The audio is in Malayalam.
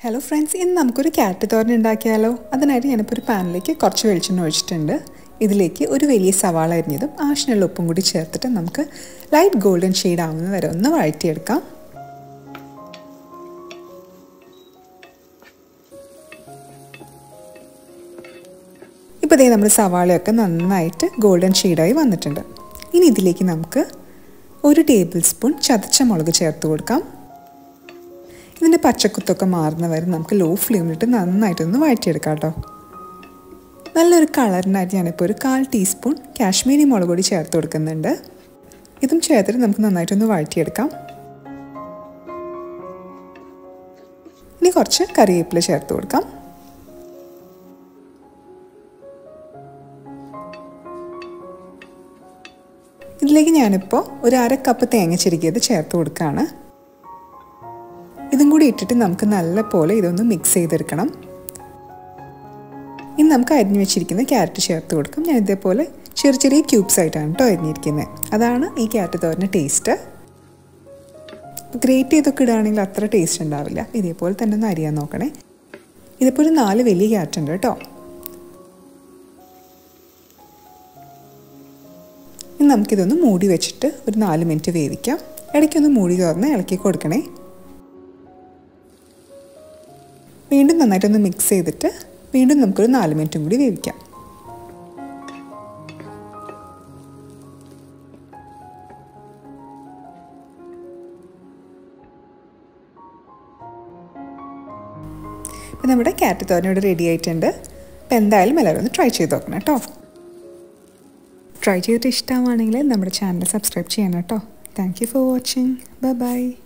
ഹലോ ഫ്രണ്ട്സ്, ഇന്ന് നമുക്കൊരു ക്യാരറ്റ് തോരൻ ഉണ്ടാക്കിയാലോ. അതിനായിട്ട് ഞാനിപ്പോൾ ഒരു പാനിലേക്ക് കുറച്ച് വെളിച്ചെണ്ണ ഒഴിച്ചിട്ടുണ്ട്. ഇതിലേക്ക് ഒരു വലിയ സവാള അരിഞ്ഞതും ആവശ്യമുള്ള ഉപ്പും കൂടി ചേർത്തിട്ട് നമുക്ക് ലൈറ്റ് ഗോൾഡൻ ഷെയ്ഡ് ആവുന്ന വരെ ഒന്ന് വഴറ്റിയെടുക്കാം. ഇപ്പോൾ ഇതേ നമ്മുടെ സവാളയൊക്കെ നന്നായിട്ട് ഗോൾഡൻ ഷെയ്ഡായി വന്നിട്ടുണ്ട്. ഇനി ഇതിലേക്ക് നമുക്ക് 1 ടേബിൾ സ്പൂൺ ചതച്ച മുളക് ചേർത്ത് കൊടുക്കാം. ഇതിൻ്റെ പച്ചക്കുത്തൊക്കെ മാറുന്ന വരെ നമുക്ക് ലോ ഫ്ലെയിമിലിട്ട് നന്നായിട്ടൊന്ന് വഴറ്റിയെടുക്കാം കേട്ടോ. നല്ലൊരു കളറിനായിട്ട് ഞാനിപ്പോൾ ഒരു 1/4 ടീസ്പൂൺ കാശ്മീരി മുളക് പൊടി ചേർത്ത് കൊടുക്കുന്നുണ്ട്. ഇതും ചേർത്തിട്ട് നമുക്ക് നന്നായിട്ടൊന്ന് വഴറ്റിയെടുക്കാം. ഇനി കുറച്ച് കറിവേപ്പില ചേർത്ത് കൊടുക്കാം. ഇതിലേക്ക് ഞാനിപ്പോൾ ഒരു 1/2 കപ്പ് തേങ്ങ ചിരകിയത് ചേർത്ത് കൊടുക്കുകയാണ്. ഇതും കൂടി ഇട്ടിട്ട് നമുക്ക് നല്ല പോലെ ഇതൊന്ന് മിക്സ് ചെയ്തെടുക്കണം. ഇനി നമുക്ക് അരിഞ്ഞു വെച്ചിരിക്കുന്ന ക്യാരറ്റ് ചേർത്ത് കൊടുക്കാം. ഞാൻ ഇതേപോലെ ചെറിയ ചെറിയ ക്യൂബ്സ് ആയിട്ടാണ് കേട്ടോ അരിഞ്ഞിരിക്കുന്നത്. അതാണ് ഈ ക്യാരറ്റ് തോരൻ്റെ ടേസ്റ്റ്. ഗ്രേറ്റ് ചെയ്തൊക്കെ ഇടുകയാണെങ്കിൽ അത്ര ടേസ്റ്റ് ഉണ്ടാവില്ല. ഇതേപോലെ തന്നെ ഒന്ന് അരിയാൻ നോക്കണേ. ഇതിപ്പോൾ ഒരു 4 വലിയ ക്യാരറ്റ് ഉണ്ട് കേട്ടോ. ഇനി നമുക്കിതൊന്ന് മൂടി വെച്ചിട്ട് ഒരു 4 മിനിറ്റ് വേവിക്കാം. ഇടയ്ക്കൊന്ന് മൂടി തുറന്ന് ഇളക്കി കൊടുക്കണേ. വീണ്ടും നന്നായിട്ടൊന്ന് മിക്സ് ചെയ്തിട്ട് വീണ്ടും നമുക്കൊരു 4 മിനിറ്റും കൂടി വേവിക്കാം. ഇപ്പം നമ്മുടെ ക്യാരറ്റ് തോരൻ ഇവിടെ റെഡി ആയിട്ടുണ്ട്. അപ്പോൾ എന്തായാലും എല്ലാവരും ഒന്ന് ട്രൈ ചെയ്ത് നോക്കണം കേട്ടോ. ട്രൈ ചെയ്തിട്ട് ഇഷ്ടമാണെങ്കിൽ നമ്മുടെ ചാനൽ സബ്സ്ക്രൈബ് ചെയ്യണം കേട്ടോ. Thank you for watching. Bye by.